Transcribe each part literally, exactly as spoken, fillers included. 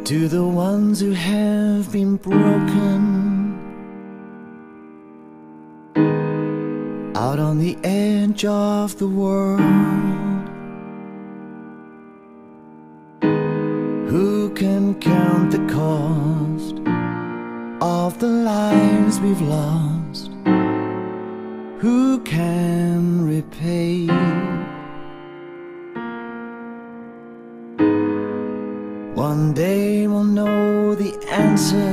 To the ones who have been broken, out on the edge of the world, who can count the cost of the lives we've lost? Who can repay? One day we'll know the answer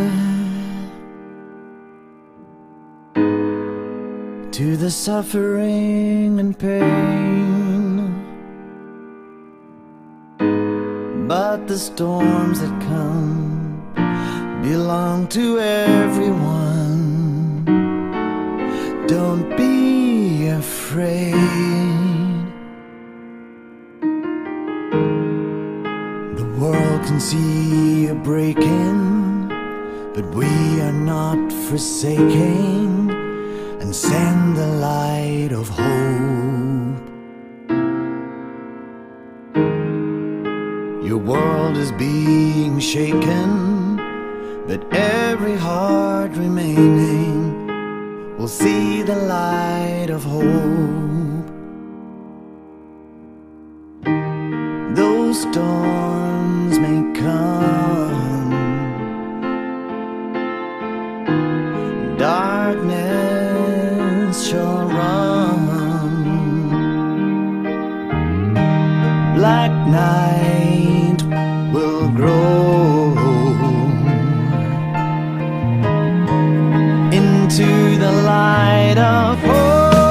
to the suffering and pain. But the storms that come belong to everyone. Don't be afraid. The world can see you breaking, but we are not forsaking, and send the light of hope. Your world is being shaken, but every heart remaining will see the light of hope. Those storms may come, darkness shall run, black night will grow into the light of hope.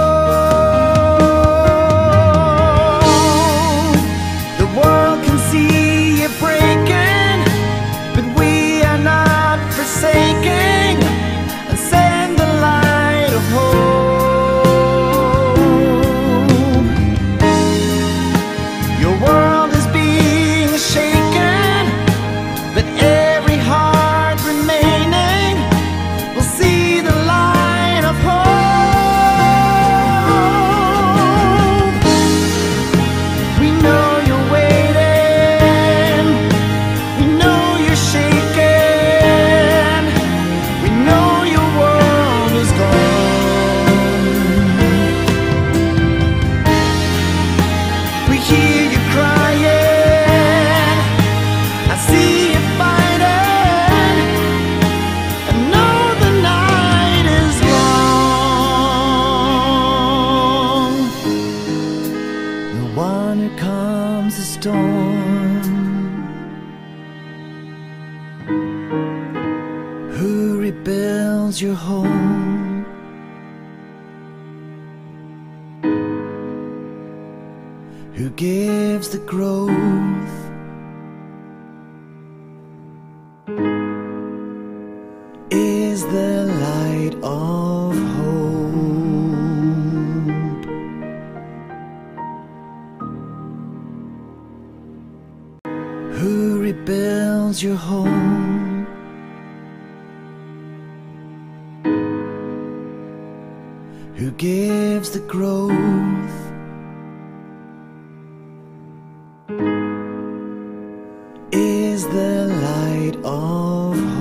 Comes the storm, who rebuilds your home? Who gives the growth? Is the light of hope. Who rebuilds your home? Who gives the growth? Is the light of hope.